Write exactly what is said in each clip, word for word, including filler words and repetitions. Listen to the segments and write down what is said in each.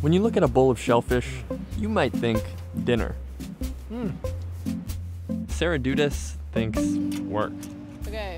When you look at a bowl of shellfish, you might think dinner. Hmm. Sarah Dudas thinks work. Okay,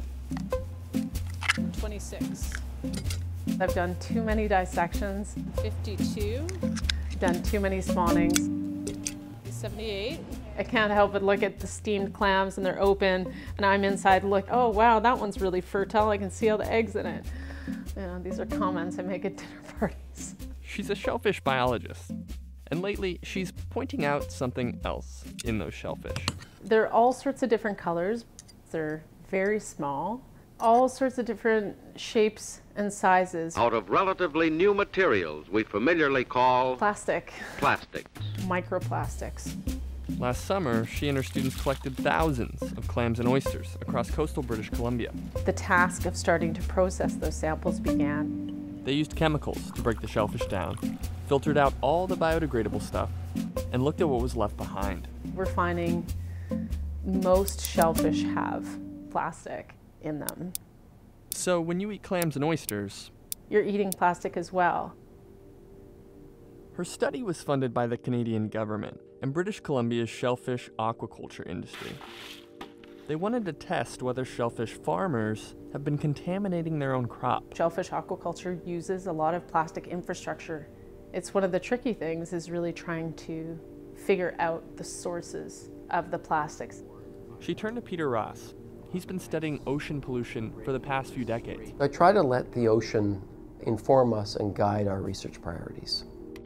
twenty-six. I've done too many dissections, fifty-two. done too many spawnings. seventy-eight. I can't help but look at the steamed clams and they're open, and I'm inside look, oh wow, that one's really fertile. I can see all the eggs in it. You know, these are comments I make at dinner parties. She's a shellfish biologist, and lately she's pointing out something else in those shellfish. They're all sorts of different colors. They're very small, all sorts of different shapes and sizes. Out of relatively new materials we familiarly call Plastic, plastics. microplastics. Last summer, she and her students collected thousands of clams and oysters across coastal British Columbia. The task of starting to process those samples began. They used chemicals to break the shellfish down, filtered out all the biodegradable stuff, and looked at what was left behind. We're finding most shellfish have plastic in them. So when you eat clams and oysters, You're eating plastic as well. her study was funded by the Canadian government and British Columbia's shellfish aquaculture industry. They wanted to test whether shellfish farmers have been contaminating their own crop. Shellfish aquaculture uses a lot of plastic infrastructure. It's one of the tricky things is really trying to figure out the sources of the plastics. She turned to Peter Ross. He's been studying ocean pollution for the past few decades. I try to let the ocean inform us and guide our research priorities.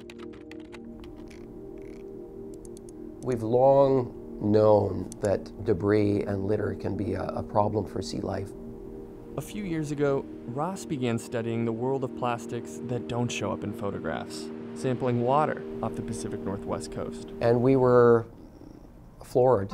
We've long known that debris and litter can be a, a problem for sea life. A few years ago, Ross began studying the world of plastics that don't show up in photographs, sampling water off the Pacific Northwest coast. And we were floored.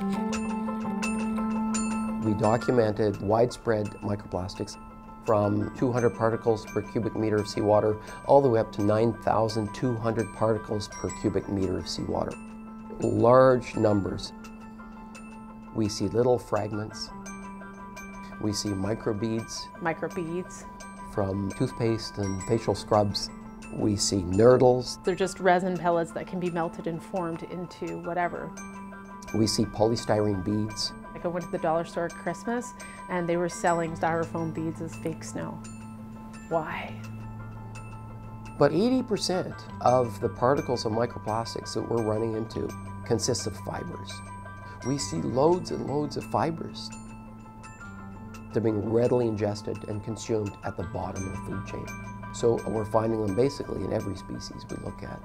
We documented widespread microplastics from two hundred particles per cubic meter of seawater all the way up to nine thousand two hundred particles per cubic meter of seawater. Large numbers. We see little fragments. We see microbeads Microbeads. from toothpaste and facial scrubs. We see nurdles. They're just resin pellets that can be melted and formed into whatever. We see polystyrene beads. Like I went to the dollar store at Christmas and they were selling styrofoam beads as fake snow. Why? But eighty percent of the particles of microplastics that we're running into consist of fibers. We see loads and loads of fibers. They're being readily ingested and consumed at the bottom of the food chain. So we're finding them basically in every species we look at.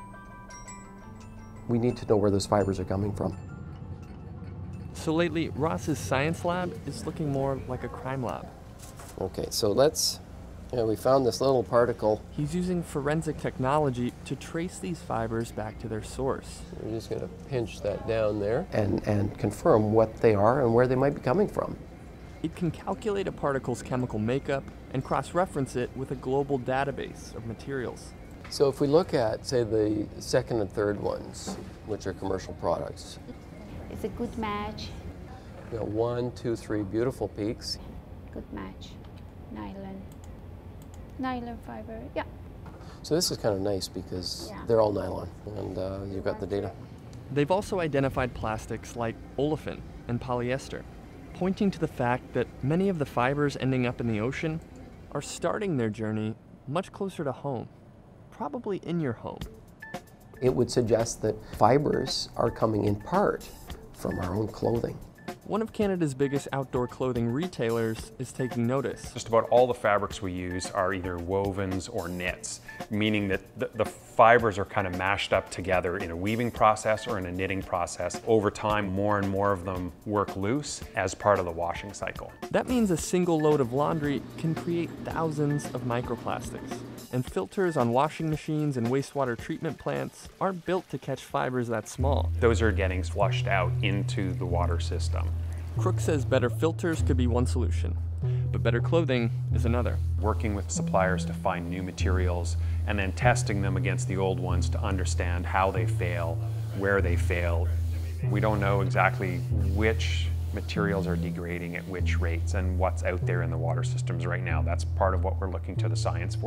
We need to know where those fibers are coming from. So lately, Ross's science lab is looking more like a crime lab. Okay, so let's, you know, we found this little particle. He's using forensic technology to trace these fibers back to their source. We're just gonna pinch that down there and, and confirm what they are and where they might be coming from. It can calculate a particle's chemical makeup and cross-reference it with a global database of materials. So if we look at, say, the second and third ones, which are commercial products, It's a good match. you know, one, two, three beautiful peaks. Good match. Nylon. Nylon fiber, yeah. So this is kind of nice because Yeah. they're all nylon, and uh, you've got the data. They've also identified plastics like olefin and polyester, pointing to the fact that many of the fibers ending up in the ocean are starting their journey much closer to home, probably in your home. It would suggest that fibers are coming in part from our own clothing. One of Canada's biggest outdoor clothing retailers is taking notice. Just about all the fabrics we use are either wovens or knits, meaning that the, the fibers are kind of mashed up together in a weaving process or in a knitting process. Over time, more and more of them work loose as part of the washing cycle. That means a single load of laundry can create thousands of microplastics. And filters on washing machines and wastewater treatment plants aren't built to catch fibers that small. Those are getting flushed out into the water system. Crook says better filters could be one solution, but better clothing is another. Working with suppliers to find new materials and then testing them against the old ones to understand how they fail, where they fail. We don't know exactly which materials are degrading at which rates and what's out there in the water systems right now. That's part of what we're looking to the science for.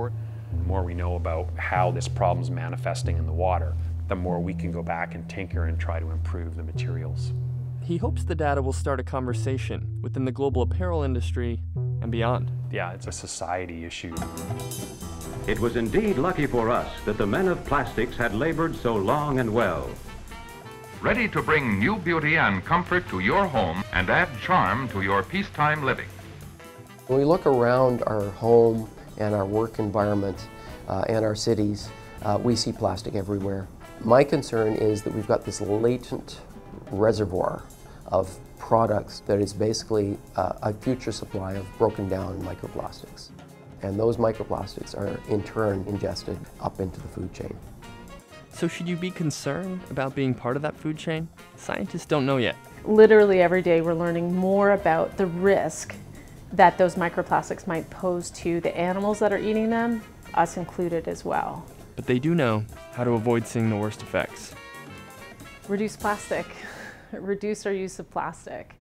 The more we know about how this problem's manifesting in the water, the more we can go back and tinker and try to improve the materials. He hopes the data will start a conversation within the global apparel industry and beyond. Yeah, it's a society issue. It was indeed lucky for us that the men of plastics had labored so long and well. Ready to bring new beauty and comfort to your home and add charm to your peacetime living. When we look around our home and our work environment uh, and our cities, uh, we see plastic everywhere. My concern is that we've got this latent reservoir of products that is basically uh, a future supply of broken down microplastics. And those microplastics are in turn ingested up into the food chain. So should you be concerned about being part of that food chain? Scientists don't know yet. Literally every day we're learning more about the risk that those microplastics might pose to the animals that are eating them, us included as well. But they do know how to avoid seeing the worst effects. Reduce plastic. Reduce our use of plastic.